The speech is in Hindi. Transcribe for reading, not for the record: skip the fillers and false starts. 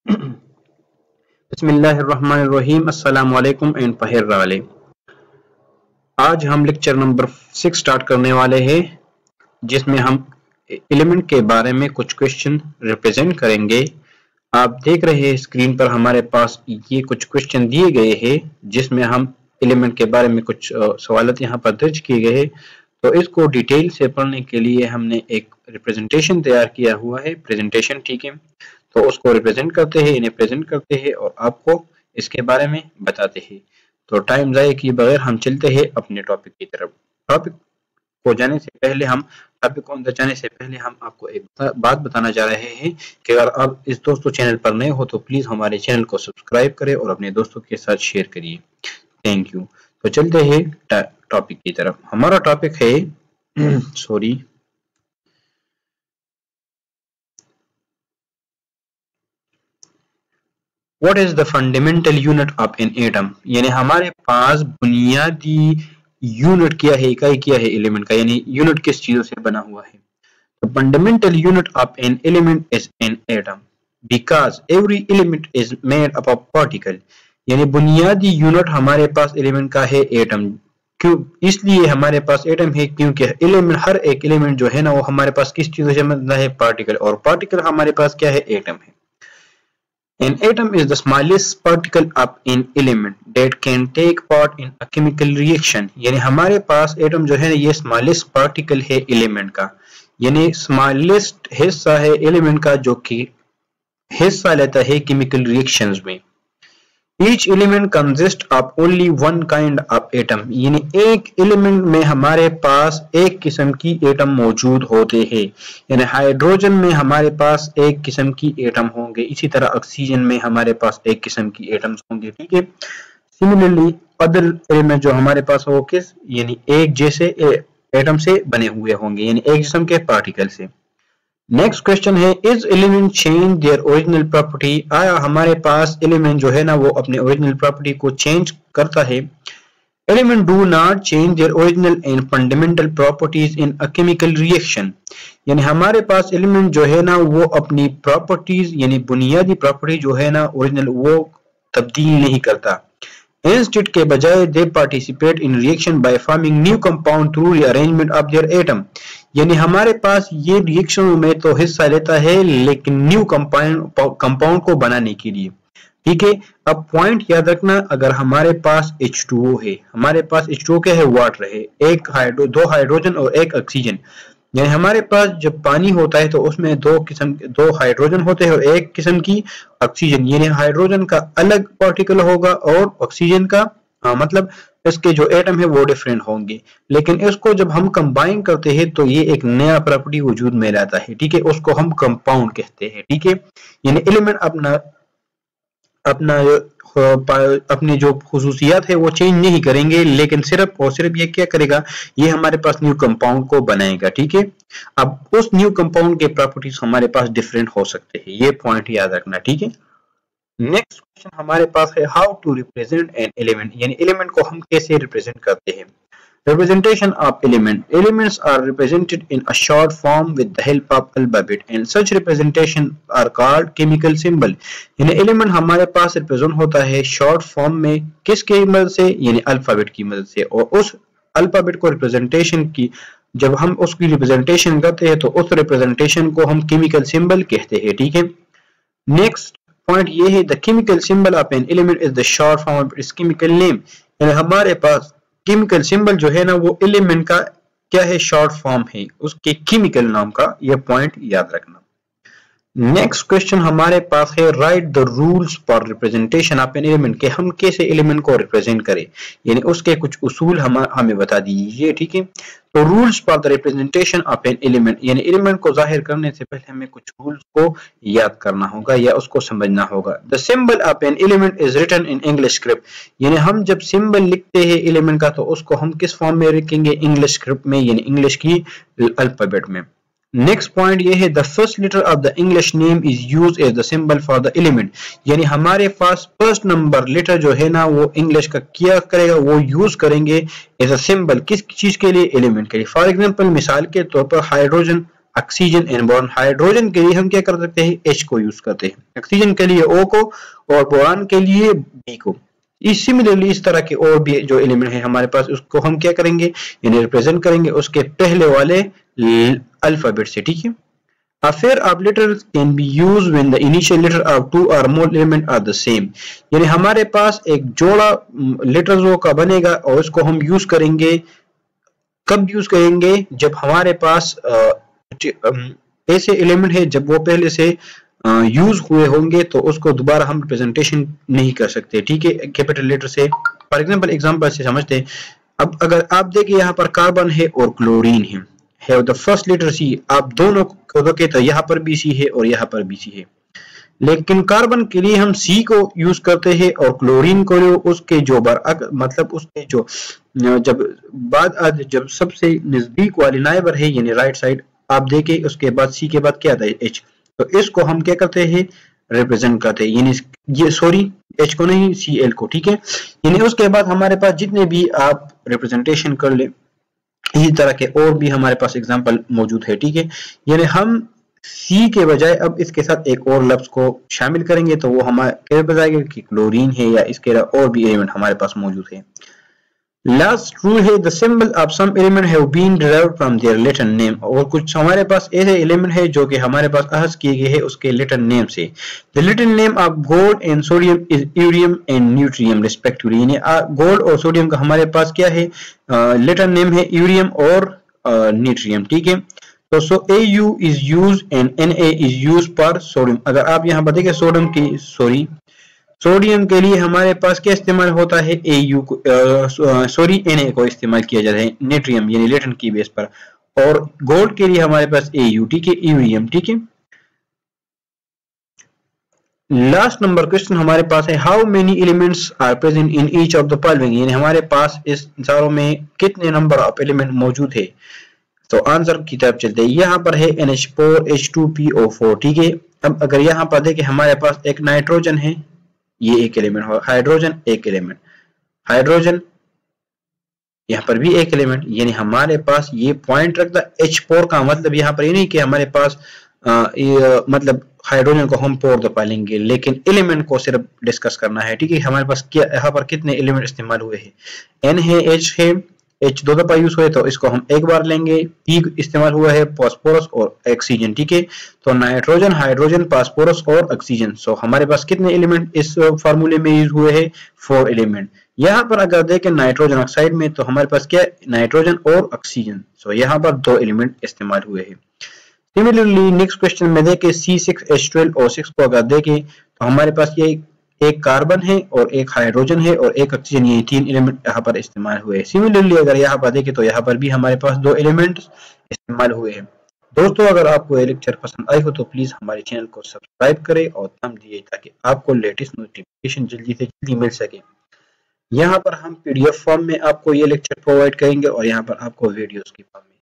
बिस्मिल्लाहिर्रहमानिर्रहीम अस्सलाम वालेकुम एंड पहर वाले। आज हम लेक्चर नंबर 6 स्टार्ट करने वाले हैं, जिसमें हम एलिमेंट के बारे में कुछ क्वेश्चन रिप्रेजेंट करेंगे। आप देख रहे हैं स्क्रीन पर हमारे पास ये कुछ क्वेश्चन दिए गए हैं, जिसमें हम एलिमेंट के बारे में कुछ सवालत यहाँ पर दर्ज किए गए हैं। तो इसको डिटेल से पढ़ने के लिए हमने एक रिप्रेजेंटेशन तैयार किया हुआ है, प्रेजेंटेशन, ठीक है। तो उसको रिप्रेजेंट करते हैं, इन्हें प्रेजेंट करते हैं और आपको इसके बारे में बताते हैं। तो टाइम ज़ाया किए बगैर हम चलते हैं अपने टॉपिक की तरफ। टॉपिक को जाने से पहले हम आपको एक बात बताना चाह रहे हैं कि अगर आप इस दोस्तों चैनल पर नए हो तो प्लीज हमारे चैनल को सब्सक्राइब करें और अपने दोस्तों के साथ शेयर करिए। Thank you. तो चलते हैं टॉपिक की तरफ। हमारा टॉपिक है sorry what is the fundamental unit of an atom, यानी हमारे पास बुनियादी यूनिट क्या है, इकाई क्या है एलिमेंट का, यानी यूनिट किस चीजों से बना हुआ है। The fundamental unit of an element is an atom because every element is made up of particle, यानी बुनियादी यूनिट हमारे पास एलिमेंट का है एटम। क्यों इसलिए हमारे पास एटम है, क्योंकि एलिमेंट, हर एक एलिमेंट जो है ना वो हमारे पास किस चीजों से बनता है, पार्टिकल, और पार्टिकल हमारे पास क्या है, एटम है। An atom is the smallest particle of an element that can take part in a chemical reaction, यानी हमारे पास एटम जो है ना ये स्मॉलेस्ट पार्टिकल है एलिमेंट का, यानी स्मॉलेस्ट हिस्सा है एलिमेंट का जो कि हिस्सा लेता है केमिकल रिएक्शंस में। Each element consists of only one kind of atom, यानी एक एलिमेंट में हमारे पास एक किस्म की एटम मौजूद होते हैं, यानी हाइड्रोजन में हमारे पास एक किस्म की एटम होंगे, इसी तरह ऑक्सीजन में हमारे पास एक किस्म की एटम्स होंगे, ठीक है। सिमिलरली अदर एलिमेंट जो हमारे पास हो किस, यानी एक जैसे एटम से बने हुए होंगे, यानी एक किस्म के पार्टिकल से। नेक्स्ट क्वेश्चन है, is element change their original property, आया हमारे पास एलिमेंट जो है ना वो अपने ओरिजिनल प्रॉपर्टी को चेंज करता है। Element do not change their original and fundamental properties in a chemical reaction, यानी हमारे पास एलिमेंट जो है ना वो अपनी प्रॉपर्टीज यानी बुनियादी प्रॉपर्टी जो है ना ओरिजिनल वो तब्दील नहीं करता। इंस्टेड के बजाय they participate in reaction by forming new compound through rearrangement of their atom, यानी हमारे पास ये रिएक्शन में तो हिस्सा लेता है लेकिन न्यू कंपाउंड को बनाने के लिए, ठीक है। अब पॉइंट याद रखना, अगर हमारे पास H2O है, हमारे पास H2O क्या है, वाटर है, दो हाइड्रोजन और एक ऑक्सीजन, यानी हमारे पास जब पानी होता है तो उसमें दो हाइड्रोजन होते हैं और एक किस्म की ऑक्सीजन, यानी हाइड्रोजन का अलग पार्टिकल होगा और ऑक्सीजन का मतलब इसके जो एटम है वो डिफरेंट होंगे, लेकिन इसको जब हम कंबाइन करते हैं तो ये एक नया प्रॉपर्टी वजूद में लाता है, ठीक है, उसको हम कंपाउंड कहते हैं, ठीक है। यानी एलिमेंट अपनी जो खुसूसियात है वो चेंज नहीं करेंगे, लेकिन सिर्फ और सिर्फ ये क्या करेगा, ये हमारे पास न्यू कंपाउंड को बनाएगा, ठीक है। अब उस न्यू कंपाउंड के प्रॉपर्टीज हमारे पास डिफरेंट हो सकते हैं, ये पॉइंट याद रखना, ठीक है। नेक्स्ट क्वेश्चन हमारे पास है, how to represent an element, यानी एलिमेंट को हम कैसे रिप्रेजेंट करते हैं। Representation of element. Elements are represented in a short form with the help of alphabet and such representation are called chemical symbol. यानी एलिमेंट हमारे पास रिप्रेजेंट होता है शॉर्ट फॉर्म में, किसके मदद से, यानी अल्फाबेट की मदद से, और उस अल्फाबेट को रिप्रेजेंटेशन की जब हम उसकी रिप्रेजेंटेशन करते हैं तो उस रिप्रेजेंटेशन को हम केमिकल सिंबल कहते हैं, ठीक है। नेक्स्ट पॉइंट ये है, the chemical symbol of an element is the short form of its chemical name, यानी हमारे पास केमिकल सिंबल जो है ना वो एलिमेंट का क्या है, शॉर्ट फॉर्म है उसके केमिकल नाम का, यह पॉइंट याद रखना। नेक्स्ट क्वेश्चन हमारे पास है, write the rules for representation of an element, के हम कैसे एलिमेंट को रिप्रेजेंट करें, यानी उसके कुछ उसूल हमें बता दीजिए, ठीक है। तो rules for the representation of an element, यानी एलिमेंट को जाहिर करने से पहले हमें कुछ रूल्स को याद करना होगा या उसको समझना होगा। The symbol of an element is written in English script, यानी हम जब सिंबल लिखते हैं एलिमेंट का तो उसको हम किस फॉर्म में लिखेंगे, इंग्लिश स्क्रिप्ट में, यानी इंग्लिश की अल्फाबेट में। नेक्स्ट पॉइंट ये है, the first letter of the English name is use as the symbol for the element, यानी हमारे पास फर्स्ट नंबर लेटर जो है ना वो इंग्लिश का क्या करेगा, वो यूज करेंगे एज अ सिंबल, किस चीज के लिए, एलिमेंट के लिए। फॉर एग्जांपल मिसाल के तौर पर hydrogen oxygen and boron. Hydrogen के लिए हम क्या कर सकते हैं, H को यूज करते हैं, ऑक्सीजन के लिए O को और बोरान के लिए B को। सिमिलरली इस तरह के और भी जो एलिमेंट है हमारे पास, उसको हम क्या करेंगे, यानी रिप्रेजेंट करेंगे उसके पहले वाले अल्फाबेट से, ठीक है। A pair of letters can be used when the initial letter of two or more elements are the same। यानी हमारे पास एक जोड़ा लेटर्स का बनेगा और इसको हम यूज करेंगे, कब यूज करेंगे, जब हमारे पास ऐसे एलिमेंट है जब वो पहले से यूज हुए होंगे तो उसको दोबारा हम रिप्रेजेंटेशन नहीं कर सकते, ठीक है, कैपिटल लेटर से। फॉर एग्जांपल से समझते हैं। अब अगर आप देखिए यहाँ पर कार्बन है और क्लोरीन है, have the first letter C, आप दोनों को देखें तो यहाँ पर भी सी है और यहाँ पर भी सी है, लेकिन कार्बन के लिए हम सी को यूज करते हैं और क्लोरीन को उसके जो मतलब उसके जो जब सबसे नजदीक वाली नाइबर है यानी राइट साइड आप देखें, उसके बाद सी के बाद क्या आता है, एच, तो इसको हम क्या करते हैं, रिप्रेजेंट करते हैं, यानी ये सॉरी एच को नहीं, सी एल को, ठीक है। यानी उसके बाद हमारे पास जितने भी आप रिप्रेजेंटेशन कर ले, इसी तरह के और भी हमारे पास एग्जांपल मौजूद है, ठीक है। यानी हम सी के बजाय अब इसके साथ एक और लफ्ज को शामिल करेंगे तो वो हमारे क्या बताएगा कि क्लोरीन है या इसके अलावा और भी एलिमेंट हमारे पास मौजूद है। लास्ट रूल है, the symbol of some element have been derived from their letter name. और कुछ हमारे पास ऐसे एलिमेंट है जो कि हमारे पास अखज़ किए गए हैं उसके लेटर नेम से। The little name of gold and sodium is aurium and natrium respectively. यानी गोल्ड और सोडियम का हमारे पास क्या है, लेटर नेम है यूरियम और न्यूट्रियम, ठीक है। तो सो AU is used and Na is used for sodium। अगर आप यहाँ पर देखें सोडियम के लिए हमारे पास क्या इस्तेमाल होता है, AU को Na को इस्तेमाल किया जाता है नेट्रियम यानी लेटन की बेस पर, और गोल्ड के लिए हमारे पास AU, ठीक है, यूरियम, ठीक है। लास्ट नंबर क्वेश्चन हमारे पास है, how many elements are present in each of the following. यानी हमारे पास इस चारों में कितने नंबर ऑफ एलिमेंट मौजूद है। तो आंसर की तरफ चलते हैं। यहाँ पर है NH4 H2PO4, ठीक है। अब अगर यहाँ पर देखें हमारे पास एक नाइट्रोजन है, ये एक एलिमेंट, हाइड्रोजन एक एलिमेंट, हाइड्रोजन यहाँ पर भी एक एलिमेंट, यानी हमारे पास ये पॉइंट रखता H4 का मतलब यहाँ पर ये नहीं कि हमारे पास मतलब हाइड्रोजन को हम 4 दफा लेंगे, लेकिन एलिमेंट को सिर्फ डिस्कस करना है, ठीक है। हमारे पास क्या यहाँ पर कितने एलिमेंट इस्तेमाल हुए हैं, N है, H है, H 2 दफा यूज हुए तो इसको हम एक बार लेंगे, P इस्तेमाल हुआ है, फास्फोरस और ऑक्सीजन, ठीक है। तो नाइट्रोजन, हाइड्रोजन, फास्फोरस और ऑक्सीजन। सो हमारे पास कितने एलिमेंट इस फार्मूले में यूज हुए हैं, 4 एलिमेंट। यहाँ पर अगर देखें नाइट्रोजन ऑक्साइड में तो हमारे पास क्या है, नाइट्रोजन और ऑक्सीजन। सो यहाँ पर 2 एलिमेंट इस्तेमाल हुए हैं। सिमिलरली नेक्स्ट क्वेश्चन में देखें C6H12O6 को अगर देखें तो हमारे पास ये एक कार्बन है और एक हाइड्रोजन है और एक ऑक्सीजन, ये 3 एलिमेंट यहाँ पर इस्तेमाल हुए हैं। सिमिलरली अगर यहाँ पर देखें तो यहाँ पर भी हमारे पास 2 एलिमेंट इस्तेमाल हुए हैं। दोस्तों अगर आपको ये लेक्चर पसंद आई हो तो प्लीज हमारे चैनल को सब्सक्राइब करें और थंब दिए ताकि आपको लेटेस्ट नोटिफिकेशन जल्दी से जल्दी मिल सके। यहाँ पर हम PDF फॉर्म में आपको ये लेक्चर प्रोवाइड करेंगे और यहाँ पर आपको वीडियोस की फॉर्म में